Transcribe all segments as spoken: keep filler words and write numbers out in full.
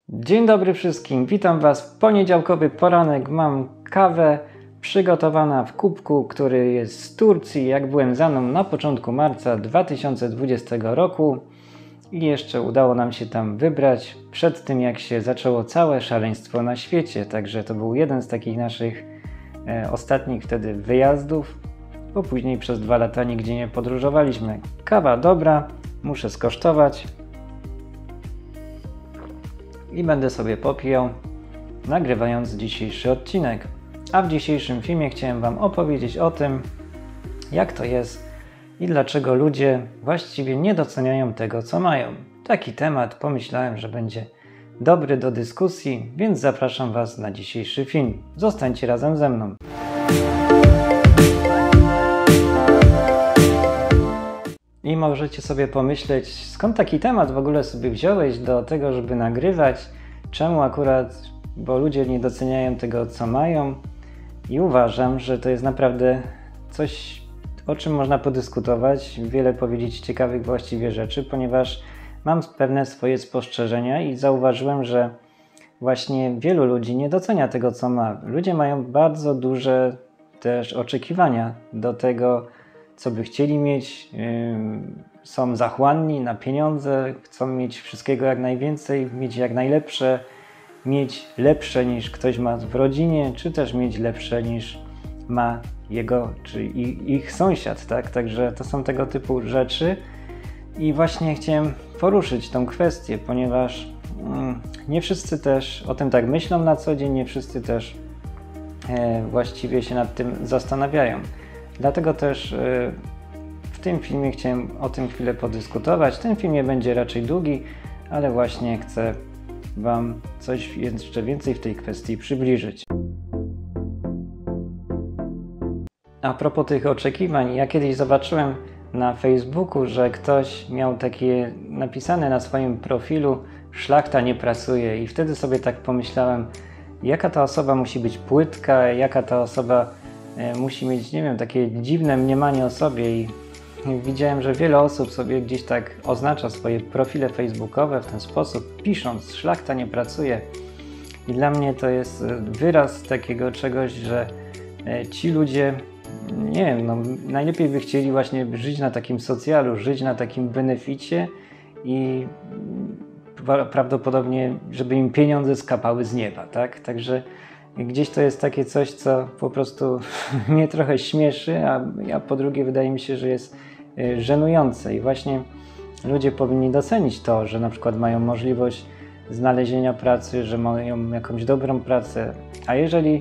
Dzień dobry wszystkim, witam Was w poniedziałkowy poranek. Mam kawę przygotowana w kubku, który jest z Turcji, jak byłem za mną na początku marca dwa tysiące dwudziestego roku i jeszcze udało nam się tam wybrać przed tym, jak się zaczęło całe szaleństwo na świecie. Także to był jeden z takich naszych e, ostatnich wtedy wyjazdów, bo później przez dwa lata nigdzie nie podróżowaliśmy. Kawa dobra, muszę skosztować. I będę sobie popijał, nagrywając dzisiejszy odcinek. A w dzisiejszym filmie chciałem Wam opowiedzieć o tym, jak to jest i dlaczego ludzie właściwie nie doceniają tego, co mają. Taki temat pomyślałem, że będzie dobry do dyskusji, więc zapraszam Was na dzisiejszy film. Zostańcie razem ze mną. I możecie sobie pomyśleć, skąd taki temat w ogóle sobie wziąłeś do tego, żeby nagrywać, czemu akurat, bo ludzie nie doceniają tego, co mają. I uważam, że to jest naprawdę coś, o czym można podyskutować, wiele powiedzieć ciekawych właściwie rzeczy, ponieważ mam pewne swoje spostrzeżenia i zauważyłem, że właśnie wielu ludzi nie docenia tego, co ma. Ludzie mają bardzo duże też oczekiwania do tego, co by chcieli mieć, yy, są zachłanni na pieniądze, chcą mieć wszystkiego jak najwięcej, mieć jak najlepsze, mieć lepsze niż ktoś ma w rodzinie, czy też mieć lepsze niż ma jego, czy ich, ich sąsiad, tak? Także to są tego typu rzeczy i właśnie chciałem poruszyć tą kwestię, ponieważ yy, nie wszyscy też o tym tak myślą na co dzień, nie wszyscy też yy, właściwie się nad tym zastanawiają. Dlatego też w tym filmie chciałem o tym chwilę podyskutować. Ten film nie będzie raczej długi, ale właśnie chcę Wam coś jeszcze więcej w tej kwestii przybliżyć. A propos tych oczekiwań, ja kiedyś zobaczyłem na Facebooku, że ktoś miał takie napisane na swoim profilu: szlachta nie pracuje, i wtedy sobie tak pomyślałem, jaka ta osoba musi być płytka, jaka ta osoba musi mieć, nie wiem, takie dziwne mniemanie o sobie. I widziałem, że wiele osób sobie gdzieś tak oznacza swoje profile facebookowe w ten sposób, pisząc: szlachta nie pracuje. I dla mnie to jest wyraz takiego czegoś, że ci ludzie, nie wiem, no, najlepiej by chcieli właśnie żyć na takim socjalu, żyć na takim beneficie i prawdopodobnie, żeby im pieniądze skapały z nieba, tak? Także gdzieś to jest takie coś, co po prostu mnie trochę śmieszy, a, a po drugie wydaje mi się, że jest żenujące. I właśnie ludzie powinni docenić to, że na przykład mają możliwość znalezienia pracy, że mają jakąś dobrą pracę, a jeżeli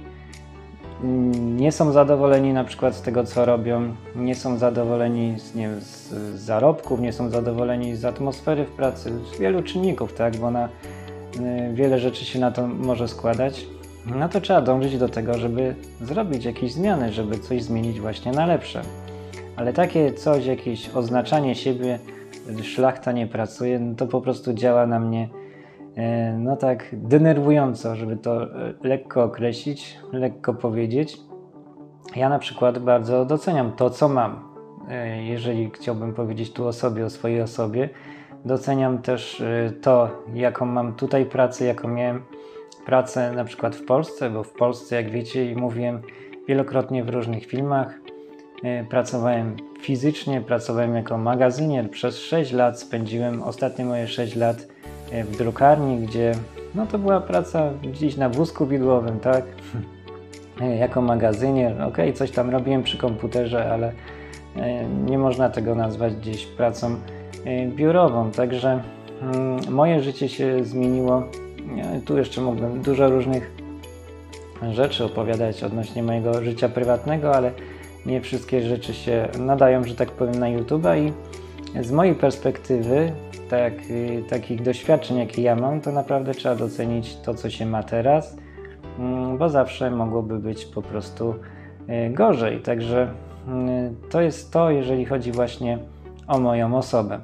nie są zadowoleni na przykład z tego, co robią, nie są zadowoleni z, nie wiem, z zarobków, nie są zadowoleni z atmosfery w pracy, z wielu czynników, tak, bo na wiele rzeczy się na to może składać, no to trzeba dążyć do tego, żeby zrobić jakieś zmiany, żeby coś zmienić właśnie na lepsze. Ale takie coś, jakieś oznaczanie siebie, szlachta nie pracuje, no to po prostu działa na mnie no tak denerwująco, żeby to lekko określić, lekko powiedzieć. Ja na przykład bardzo doceniam to, co mam. Jeżeli chciałbym powiedzieć tu o sobie, o swojej osobie, doceniam też to, jaką mam tutaj pracę, jaką miałem pracę na przykład w Polsce, bo w Polsce, jak wiecie i mówiłem wielokrotnie w różnych filmach, pracowałem fizycznie, pracowałem jako magazynier. Przez sześć lat spędziłem, ostatnie moje sześć lat w drukarni, gdzie no to była praca gdzieś na wózku widłowym, tak? Jako magazynier, ok, coś tam robiłem przy komputerze, ale nie można tego nazwać gdzieś pracą biurową. Także moje życie się zmieniło. Tu jeszcze mógłbym dużo różnych rzeczy opowiadać odnośnie mojego życia prywatnego, ale nie wszystkie rzeczy się nadają, że tak powiem, na YouTube'a. I z mojej perspektywy, tak, takich doświadczeń, jakie ja mam, to naprawdę trzeba docenić to, co się ma teraz, bo zawsze mogłoby być po prostu gorzej. Także to jest to, jeżeli chodzi właśnie o moją osobę.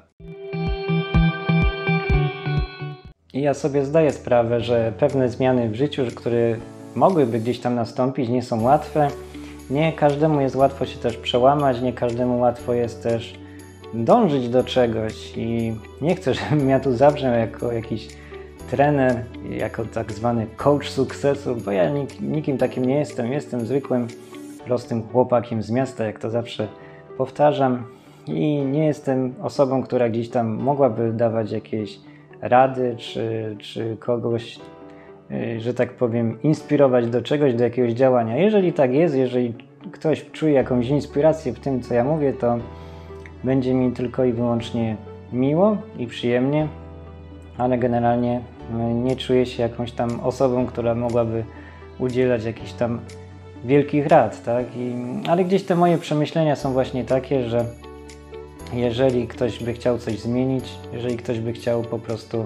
I ja sobie zdaję sprawę, że pewne zmiany w życiu, które mogłyby gdzieś tam nastąpić, nie są łatwe. Nie każdemu jest łatwo się też przełamać, nie każdemu łatwo jest też dążyć do czegoś i nie chcę, żebym ja tu zabrzmiał jako jakiś trener, jako tak zwany coach sukcesu, bo ja nik, nikim takim nie jestem. Jestem zwykłym, prostym chłopakiem z miasta, jak to zawsze powtarzam. I nie jestem osobą, która gdzieś tam mogłaby dawać jakieś rady, czy, czy kogoś, że tak powiem, inspirować do czegoś, do jakiegoś działania. Jeżeli tak jest, jeżeli ktoś czuje jakąś inspirację w tym, co ja mówię, to będzie mi tylko i wyłącznie miło i przyjemnie, ale generalnie nie czuję się jakąś tam osobą, która mogłaby udzielać jakichś tam wielkich rad, tak? I, ale gdzieś te moje przemyślenia są właśnie takie, że jeżeli ktoś by chciał coś zmienić, jeżeli ktoś by chciał po prostu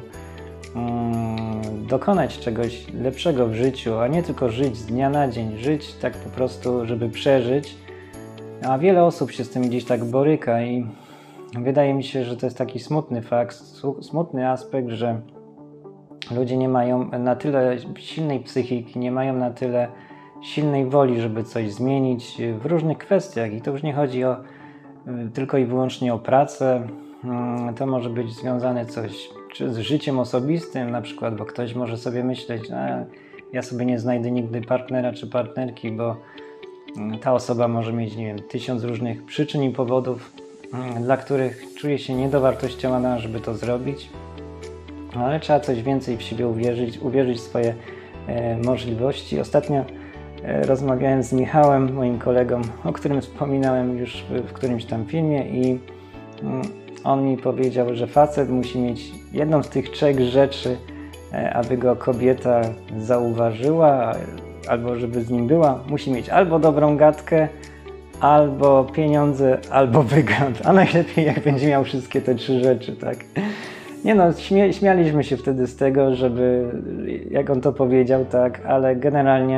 mm, dokonać czegoś lepszego w życiu, a nie tylko żyć z dnia na dzień, żyć tak po prostu, żeby przeżyć, a wiele osób się z tym gdzieś tak boryka i wydaje mi się, że to jest taki smutny fakt, smutny aspekt, że ludzie nie mają na tyle silnej psychiki, nie mają na tyle silnej woli, żeby coś zmienić w różnych kwestiach i to już nie chodzi o tylko i wyłącznie o pracę. To może być związane coś czy z życiem osobistym na przykład, bo ktoś może sobie myśleć, a ja sobie nie znajdę nigdy partnera czy partnerki, bo ta osoba może mieć, nie wiem, tysiąc różnych przyczyn i powodów, dla których czuje się niedowartościowana, żeby to zrobić. Ale trzeba coś więcej w siebie uwierzyć, uwierzyć w swoje e, możliwości. Ostatnio e, rozmawiałem z Michałem, moim kolegą, o którym wspominałem już w, w którymś tam filmie i mm, on mi powiedział, że facet musi mieć jedną z tych trzech rzeczy, e, aby go kobieta zauważyła, albo żeby z nim była. Musi mieć albo dobrą gadkę, albo pieniądze, albo wygląd. A najlepiej jak będzie miał wszystkie te trzy rzeczy, tak? Nie no, śmie śmialiśmy się wtedy z tego, żeby, jak on to powiedział, tak, ale generalnie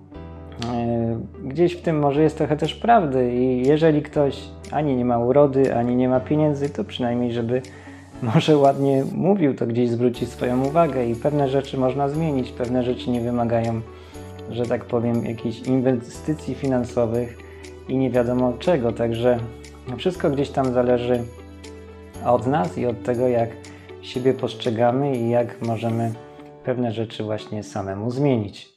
yy, gdzieś w tym może jest trochę też prawdy i jeżeli ktoś ani nie ma urody, ani nie ma pieniędzy, to przynajmniej, żeby może ładnie mówił, to gdzieś zwróci swoją uwagę i pewne rzeczy można zmienić, pewne rzeczy nie wymagają, że tak powiem, jakichś inwestycji finansowych i nie wiadomo czego, także wszystko gdzieś tam zależy od nas i od tego, jak siebie postrzegamy i jak możemy pewne rzeczy właśnie samemu zmienić.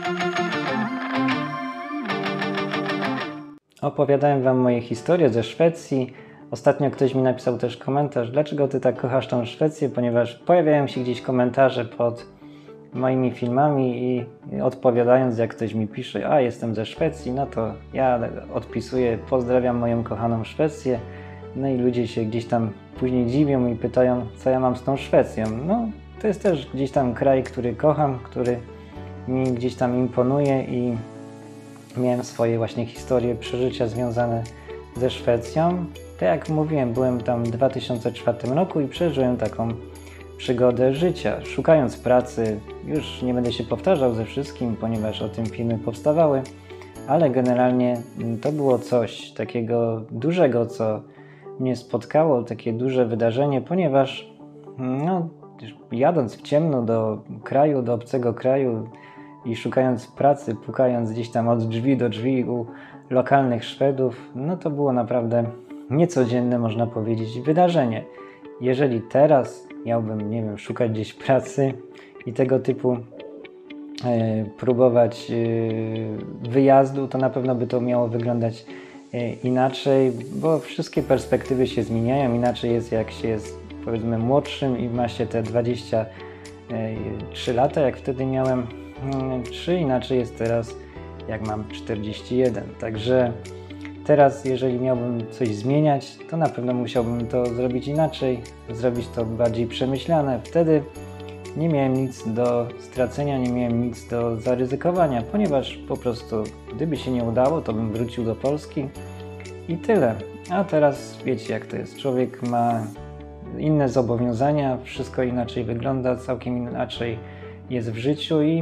Opowiadałem Wam moje historie ze Szwecji. Ostatnio ktoś mi napisał też komentarz, dlaczego Ty tak kochasz tą Szwecję, ponieważ pojawiają się gdzieś komentarze pod moimi filmami i odpowiadając, jak ktoś mi pisze, a jestem ze Szwecji, no to ja odpisuję, pozdrawiam moją kochaną Szwecję. No i ludzie się gdzieś tam później dziwią i pytają, co ja mam z tą Szwecją. No, to jest też gdzieś tam kraj, który kocham, który mi gdzieś tam imponuje i miałem swoje właśnie historie, przeżycia związane ze Szwecją. Tak jak mówiłem, byłem tam w dwa tysiące czwartym roku i przeżyłem taką przygodę życia, szukając pracy. Już nie będę się powtarzał ze wszystkim, ponieważ o tym filmy powstawały, ale generalnie to było coś takiego dużego, co mnie spotkało, takie duże wydarzenie, ponieważ no, jadąc w ciemno do kraju, do obcego kraju i szukając pracy, pukając gdzieś tam od drzwi do drzwi u lokalnych Szwedów, no to było naprawdę niecodzienne, można powiedzieć, wydarzenie. Jeżeli teraz miałbym, nie wiem, szukać gdzieś pracy i tego typu e, próbować e, wyjazdu, to na pewno by to miało wyglądać e, inaczej, bo wszystkie perspektywy się zmieniają. Inaczej jest, jak się jest, powiedzmy, młodszym i ma się te dwadzieścia trzy lata, jak wtedy miałem trzy, inaczej jest teraz, jak mam czterdzieści jeden. Także teraz, jeżeli miałbym coś zmieniać, to na pewno musiałbym to zrobić inaczej, zrobić to bardziej przemyślane. Wtedy nie miałem nic do stracenia, nie miałem nic do zaryzykowania, ponieważ po prostu, gdyby się nie udało, to bym wrócił do Polski i tyle. A teraz wiecie, jak to jest. Człowiek ma inne zobowiązania, wszystko inaczej wygląda, całkiem inaczej jest w życiu i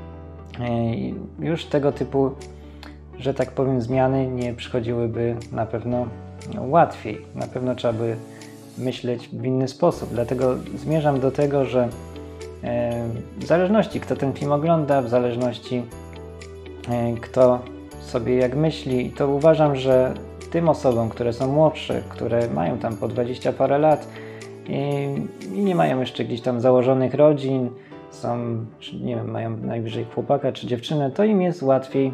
już tego typu, że tak powiem, zmiany nie przychodziłyby na pewno łatwiej. Na pewno trzeba by myśleć w inny sposób. Dlatego zmierzam do tego, że w zależności kto ten film ogląda, w zależności kto sobie jak myśli, to uważam, że tym osobom, które są młodsze, które mają tam po dwadzieścia parę lat i nie mają jeszcze gdzieś tam założonych rodzin, są, czy nie wiem, mają najwyżej chłopaka czy dziewczynę, to im jest łatwiej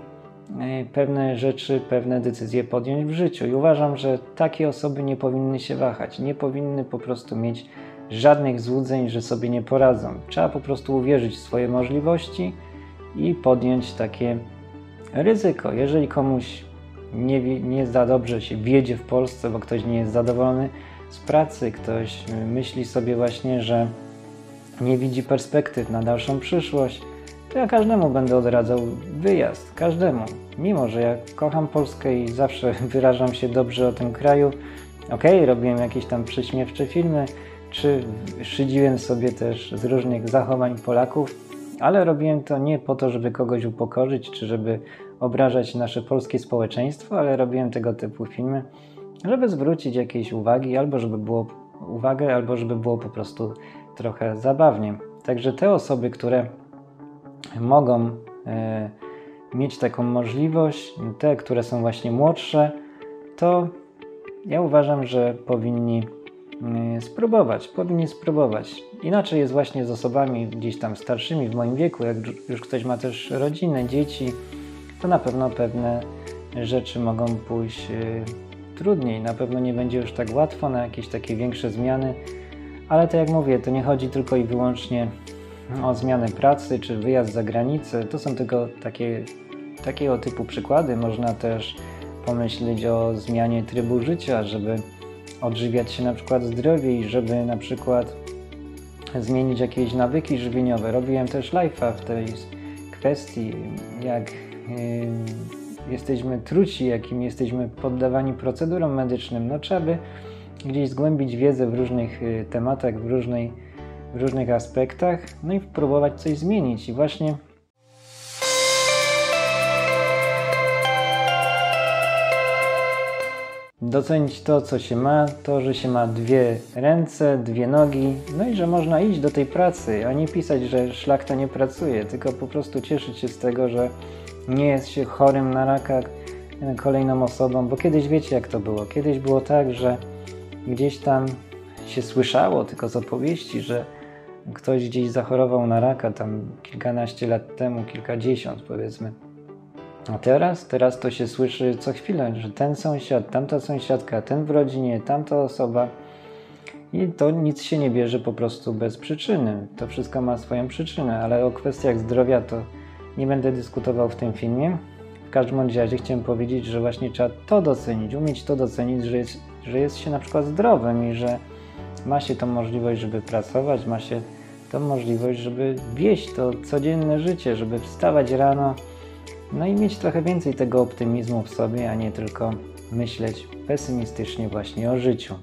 pewne rzeczy, pewne decyzje podjąć w życiu. I uważam, że takie osoby nie powinny się wahać, nie powinny po prostu mieć żadnych złudzeń, że sobie nie poradzą. Trzeba po prostu uwierzyć w swoje możliwości i podjąć takie ryzyko. Jeżeli komuś nie, nie za dobrze się wiedzie w Polsce, bo ktoś nie jest zadowolony z pracy, ktoś myśli sobie właśnie, że nie widzi perspektyw na dalszą przyszłość, to ja każdemu będę odradzał wyjazd. Każdemu. Mimo że ja kocham Polskę i zawsze wyrażam się dobrze o tym kraju. Okej, okay, robiłem jakieś tam prześmiewcze filmy, czy szydziłem sobie też z różnych zachowań Polaków, ale robiłem to nie po to, żeby kogoś upokorzyć, czy żeby obrażać nasze polskie społeczeństwo, ale robiłem tego typu filmy, żeby zwrócić jakieś uwagi, albo żeby było uwagę, albo żeby było po prostu trochę zabawnie. Także te osoby, które mogą e, mieć taką możliwość, te, które są właśnie młodsze, to ja uważam, że powinni e, spróbować, powinni spróbować. Inaczej jest właśnie z osobami gdzieś tam starszymi w moim wieku, jak już ktoś ma też rodzinę, dzieci, to na pewno pewne rzeczy mogą pójść e, trudniej, na pewno nie będzie już tak łatwo na jakieś takie większe zmiany, ale tak jak mówię, to nie chodzi tylko i wyłącznie o zmianę pracy czy wyjazd za granicę. To są tylko takie, takiego typu przykłady. Można też pomyśleć o zmianie trybu życia, żeby odżywiać się na przykład zdrowiej, żeby na przykład zmienić jakieś nawyki żywieniowe. Robiłem też live'a w tej kwestii, jak yy, jesteśmy truci, jakim jesteśmy poddawani procedurom medycznym. No trzeba by gdzieś zgłębić wiedzę w różnych yy, tematach, w różnej w różnych aspektach, no i próbować coś zmienić. I właśnie docenić to, co się ma, to, że się ma dwie ręce, dwie nogi, no i że można iść do tej pracy, a nie pisać, że szlachta nie pracuje, tylko po prostu cieszyć się z tego, że nie jest się chorym na raka kolejną osobą, bo kiedyś wiecie, jak to było. Kiedyś było tak, że gdzieś tam się słyszało tylko z opowieści, że ktoś gdzieś zachorował na raka tam kilkanaście lat temu, kilkadziesiąt powiedzmy. A teraz? Teraz to się słyszy co chwilę, że ten sąsiad, tamta sąsiadka, ten w rodzinie, tamta osoba. I to nic się nie bierze po prostu bez przyczyny. To wszystko ma swoją przyczynę, ale o kwestiach zdrowia to nie będę dyskutował w tym filmie. W każdym razie chciałem powiedzieć, że właśnie trzeba to docenić, umieć to docenić, że jest, że jest się na przykład zdrowym i że ma się tą możliwość, żeby pracować, ma się tą możliwość, żeby wieść to codzienne życie, żeby wstawać rano, no i mieć trochę więcej tego optymizmu w sobie, a nie tylko myśleć pesymistycznie właśnie o życiu.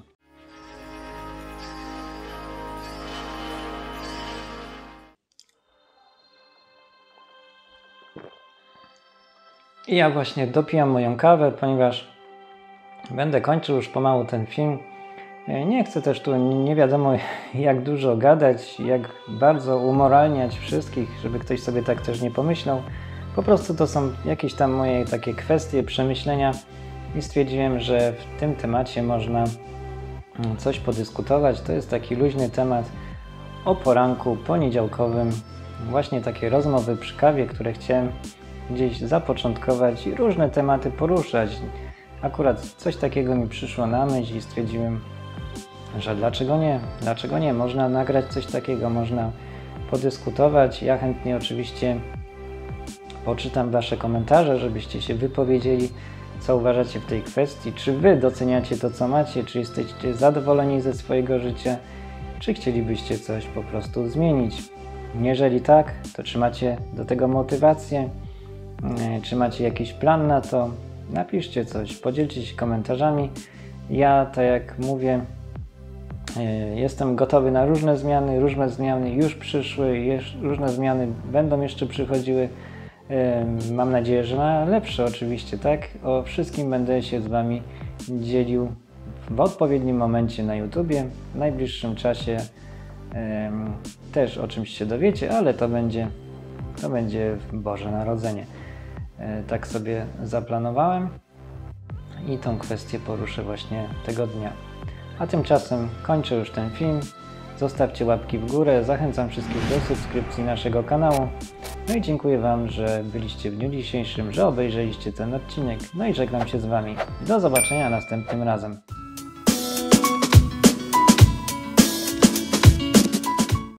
I ja właśnie dopijam moją kawę, ponieważ będę kończył już pomału ten film. Nie chcę też tu nie wiadomo jak dużo gadać, jak bardzo umoralniać wszystkich, żeby ktoś sobie tak też nie pomyślał. Po prostu to są jakieś tam moje takie kwestie, przemyślenia i stwierdziłem, że w tym temacie można coś podyskutować. To jest taki luźny temat o poranku poniedziałkowym. Właśnie takie rozmowy przy kawie, które chciałem gdzieś zapoczątkować i różne tematy poruszać. Akurat coś takiego mi przyszło na myśl i stwierdziłem, że dlaczego nie? Dlaczego nie? Można nagrać coś takiego, można podyskutować. Ja chętnie oczywiście poczytam Wasze komentarze, żebyście się wypowiedzieli, co uważacie w tej kwestii. Czy Wy doceniacie to, co macie? Czy jesteście zadowoleni ze swojego życia? Czy chcielibyście coś po prostu zmienić? Jeżeli tak, to czy macie do tego motywację? Czy macie jakiś plan na to? Napiszcie coś, podzielcie się komentarzami. Ja, tak jak mówię, jestem gotowy na różne zmiany, różne zmiany już przyszły, różne zmiany będą jeszcze przychodziły. Mam nadzieję, że na lepsze oczywiście, tak? O wszystkim będę się z Wami dzielił w odpowiednim momencie na YouTubie, w najbliższym czasie też o czymś się dowiecie, ale to będzie, to będzie Boże Narodzenie. Tak sobie zaplanowałem i tą kwestię poruszę właśnie tego dnia. A tymczasem kończę już ten film. zostawcie łapki w górę, zachęcam wszystkich do subskrypcji naszego kanału. No i dziękuję Wam, że byliście w dniu dzisiejszym, że obejrzeliście ten odcinek. No i żegnam się z Wami. Do zobaczenia następnym razem.